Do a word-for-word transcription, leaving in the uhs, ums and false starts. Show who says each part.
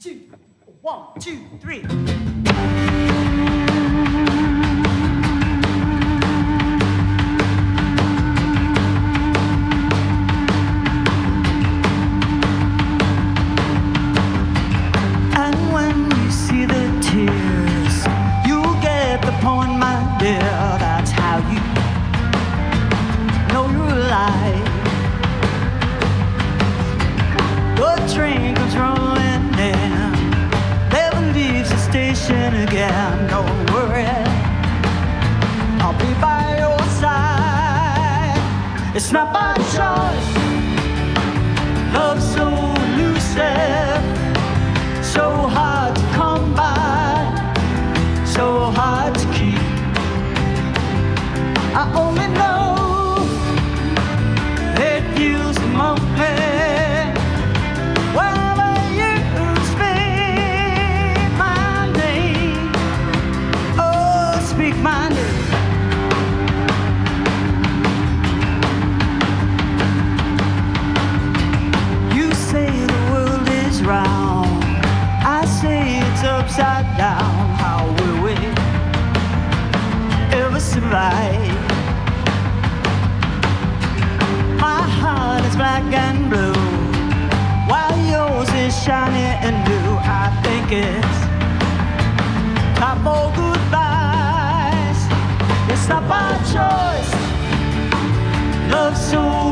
Speaker 1: two, one, two, three. And when you see the tears, you'll get the point, my dear. That's how you know you're alive. The train comes rolling in, never leaves the station again. Don't worry, I'll be by your side. It's not by choice, love's so elusive, so hard to come by, so hard to keep. I only know it feels the moment whenever you speak my name. Oh, speak my name. You say the world is round, I say it's upside down. How will we ever survive? My heart is black and blue, while yours is shiny and new. I think it's time for goodbyes. It's not by choice, love's so